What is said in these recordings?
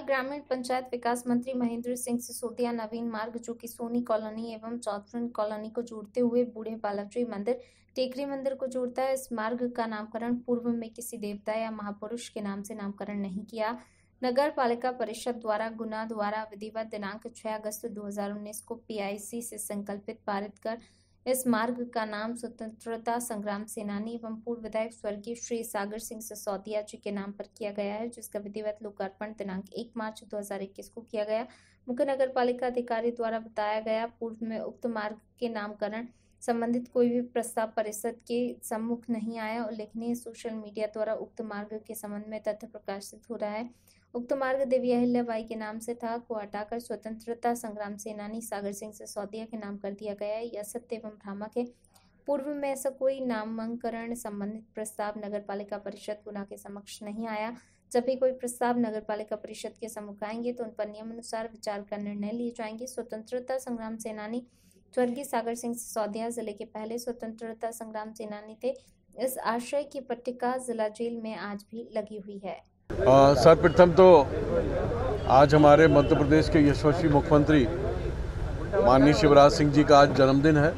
ग्रामीण पंचायत विकास मंत्री महेंद्र सिंह सिसोदिया नवीन मार्ग जो कि सोनी कॉलोनी एवं चौथरन कॉलोनी को जोड़ते हुए बूढ़े बालाजी मंदिर टेकरी मंदिर को जोड़ता है। इस मार्ग का नामकरण पूर्व में किसी देवता या महापुरुष के नाम से नामकरण नहीं किया। नगर पालिका परिषद द्वारा गुना द्वारा विधिवत दिनांक 6 अगस्त 2019 को PIC से संकल्पित पारित कर इस मार्ग का नाम स्वतंत्रता संग्राम सेनानी एवं पूर्व विधायक स्वर्गीय श्री सागर सिंह सिसोदिया जी के नाम पर किया गया है, जिसका विधिवत लोकार्पण दिनांक 1 मार्च 2021 को किया गया। मुख्य नगर पालिका अधिकारी द्वारा बताया गया, पूर्व में उक्त मार्ग के नामकरण संबंधित कोई भी प्रस्ताव परिषद के सम्मुख नहीं आया। उल्लेखनीय सोशल मीडिया द्वारा उक्त मार्ग के संबंध में तथ्य प्रकाशित हो रहा है। उक्त मार्ग देवी अहिल्याबाई के नाम से था, को हटाकर स्वतंत्रता संग्राम सेनानी सागर सिंह सिसोदिया के नाम कर दिया गया है। यह सत्य एवं भ्रामक है। पूर्व में ऐसा कोई नामांकन संबंधित प्रस्ताव नगर पालिका परिषद गुना के समक्ष नहीं आया। जब भी कोई प्रस्ताव नगर पालिका परिषद के सम्मुख आएंगे तो उन पर नियमानुसार विचार कर निर्णय लिए जाएंगे। स्वतंत्रता संग्राम सेनानी स्वर्गीय सागर सिंह सिसोदिया जिले के पहले स्वतंत्रता संग्राम सेनानी थे। इस आशय की पट्टिका जिला जेल में आज भी लगी हुई है। सर्वप्रथम तो आज हमारे मध्य प्रदेश के यशस्वी मुख्यमंत्री माननीय शिवराज सिंह जी का आज जन्मदिन है।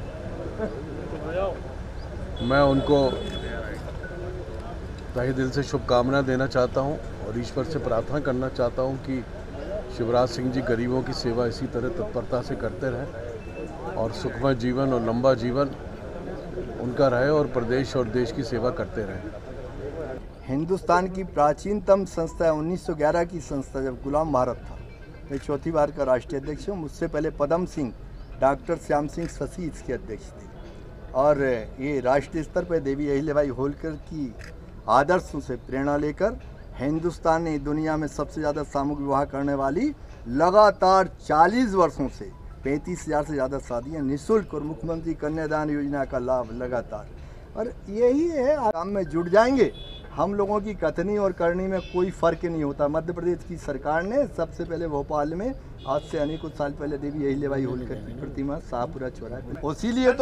मैं उनको तहे दिल से शुभकामनाएं देना चाहता हूं और ईश्वर से प्रार्थना करना चाहता हूं कि शिवराज सिंह जी गरीबों की सेवा इसी तरह तत्परता से करते रहें और सुखमय जीवन और लंबा जीवन उनका रहे और प्रदेश और देश की सेवा करते रहें। हिंदुस्तान की प्राचीनतम संस्था 1911 की संस्था जब गुलाम भारत था, मैं चौथी बार का राष्ट्रीय अध्यक्ष हूँ। मुझसे पहले पदम सिंह, डॉक्टर श्याम सिंह शशि इसके अध्यक्ष थे और ये राष्ट्रीय स्तर पर देवी अहिल्याबाई होलकर की आदर्शों से प्रेरणा लेकर हिंदुस्तान ने दुनिया में सबसे ज़्यादा सामूहिक विवाह करने वाली लगातार 40 वर्षों से 35,000 से ज़्यादा शादियाँ निःशुल्क और मुख्यमंत्री कन्यादान योजना का लाभ लगातार, और यही है काम में जुट जाएंगे। हम लोगों की कथनी और करनी में कोई फर्क नहीं होता। मध्य प्रदेश की सरकार ने सबसे पहले भोपाल में आज से अनेकों साल पहले देवी अहिल्याबाई होलकर की प्रतिमा शाहपुरा चौराहे,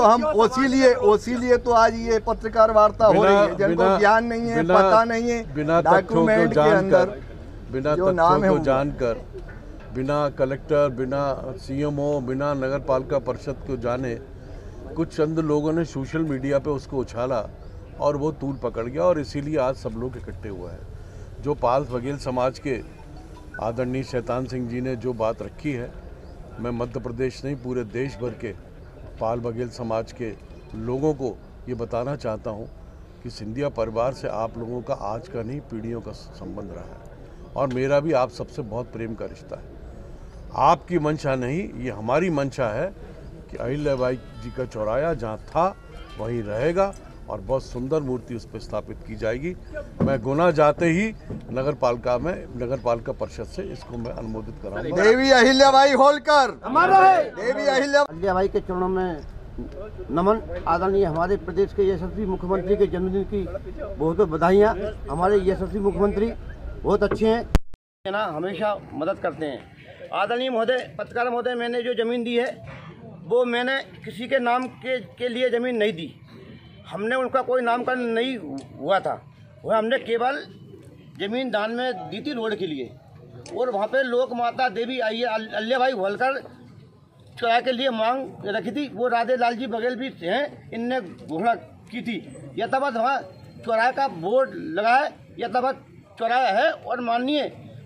इसीलिए तो आज ये पत्रकार वार्ता हो रही है। जिनको ज्ञान नहीं है, पता नहीं है, बिना डॉक्यूमेंट के अंदर बिना तथ्यों को जानकर, बिना कलेक्टर, बिना CMO, बिना नगर पालिका परिषद को जाने कुछ चंद लोगों ने सोशल मीडिया पे उसको उछाला और वो तूल पकड़ गया और इसीलिए आज सब लोग इकट्ठे हुए हैं। जो पाल बघेल समाज के आदरणीय शैतान सिंह जी ने जो बात रखी है, मैं मध्य प्रदेश नहीं पूरे देश भर के पाल बघेल समाज के लोगों को ये बताना चाहता हूँ कि सिंधिया परिवार से आप लोगों का आज का नहीं पीढ़ियों का संबंध रहा है और मेरा भी आप सबसे बहुत प्रेम का रिश्ता है। आपकी मंशा नहीं, ये हमारी मंशा है कि अहिल्याबाई जी का चौराहा जहाँ था वहीं रहेगा और बहुत सुंदर मूर्ति उस पर स्थापित की जाएगी। मैं गुना जाते ही नगर पालिका परिषद से इसको मैं अनुमोदित कराऊंगा। देवी अहिल्याबाई होलकर देवी अहिल्याबाई के चरणों में नमन। आदरणीय हमारे प्रदेश के यशस्वी मुख्यमंत्री के जन्मदिन की बहुत बहुत बधाइयाँ। हमारे यशस्वी मुख्यमंत्री बहुत अच्छे हैं ना, हमेशा मदद करते हैं। आदरणीय महोदय, पत्रकार महोदय, मैंने जो ज़मीन दी है वो मैंने किसी के नाम के लिए ज़मीन नहीं दी। हमने उनका कोई नामकरण नहीं हुआ था, वह हमने केवल ज़मीन दान में दी थी रोड के लिए। और वहाँ पे लोक माता देवी अहिल्याबाई होलकर चौराहे के लिए मांग रखी थी। वो राधे लाल जी बघेल भी हैं, इनने घोषणा की थी। यथावत वहाँ चौराहे का बोर्ड लगा है, यथावत चौराहा है और माननीय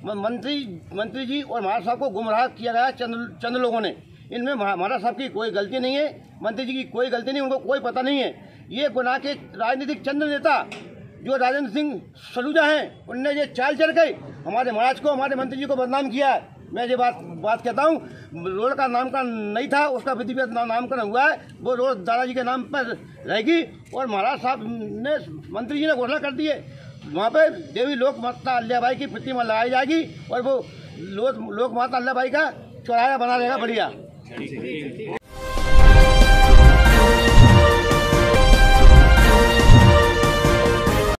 मंत्री जी और महाराज साहब को गुमराह किया गया चंद लोगों ने। इनमें महाराज साहब की कोई गलती नहीं है, मंत्री जी की कोई गलती नहीं, उनको कोई पता नहीं है। ये गुना के राजनीतिक चंद नेता जो राजेंद्र सिंह सलूजा हैं, उनने ये चाल चल के हमारे महाराज को, हमारे मंत्री जी को बदनाम किया है। मैं ये बात कहता हूँ, रोड का नामकरण नहीं था, उसका विधिवत नामकरण हुआ है। वो रोड दादाजी के नाम पर रहेगी और महाराज साहब ने, मंत्री जी ने घोषणा कर दी है, वहाँ पे देवी लोक माता अहिल्याबाई की प्रतिमा लगाई जाएगी और वो लोक माता अहिल्याबाई का चौराहा बना रहेगा बढ़िया।